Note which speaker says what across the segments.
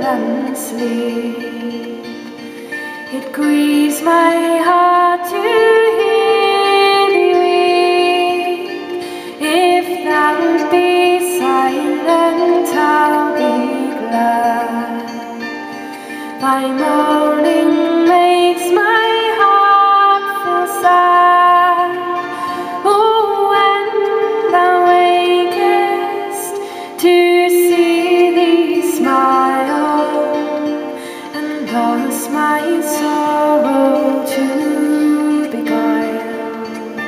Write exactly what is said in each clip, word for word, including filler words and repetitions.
Speaker 1: and sleep. It grieves my heart to hear thee weep. If thou be silent, I'll be glad. Thy moaning makes my heart feel sad. Oh, when thou wakest to see thee smile, and thus my sorrow to beguile.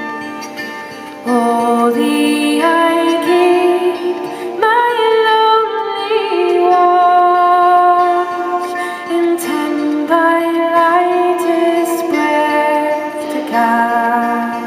Speaker 1: Oh, thee I keep my lonely watch, intend thy lightest breath to catch.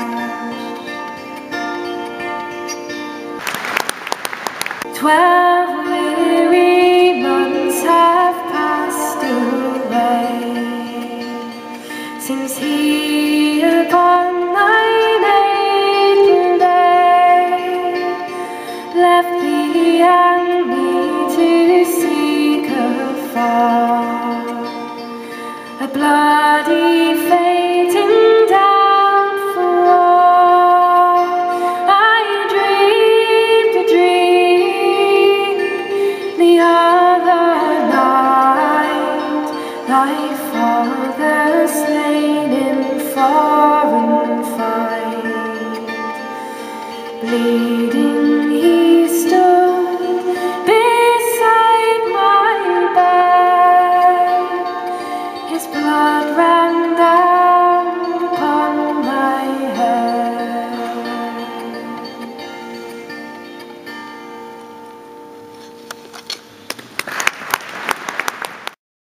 Speaker 1: Twelve weary months have passed away since he upon thy maiden day left thee and me to seek afar, a bloody fate in doubtful war. I dreamed a dream the other night, thy father slain in foreign fight. Bleeding he stood beside my bed, his blood ran down